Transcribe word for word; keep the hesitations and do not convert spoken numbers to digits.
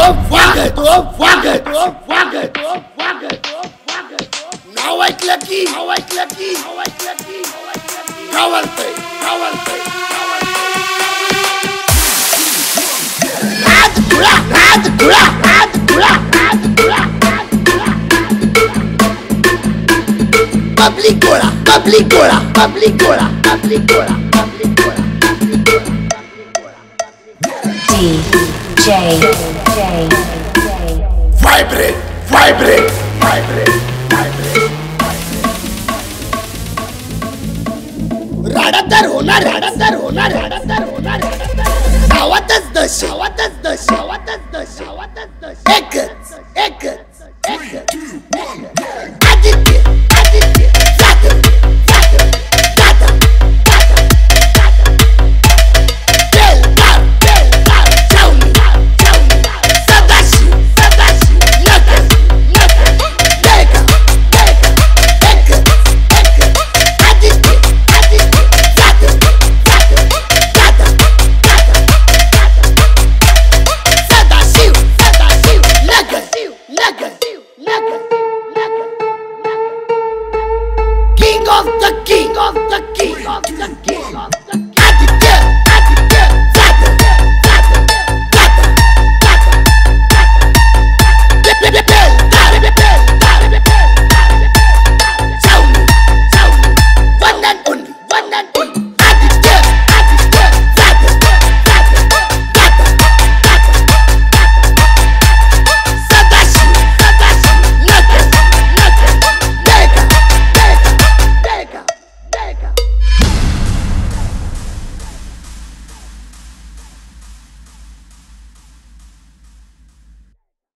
वागत वागत वागत वागत नाव ऐकलं की नाव ऐकलं की नाव ऐकलं की गावलतय गावलतय राज गुळा राज गुळा राज गुळा राज गुळा पब्लिक गोळा पब्लिक गोळा पब्लिक गोळा पब्लिक गोळा पब्लिक गोळा D J Vibrate, vibrate, vibrate, vibrate. राडादार होणार राडादार होणार राडादार होणार गावातच दश गावातच दश गावातच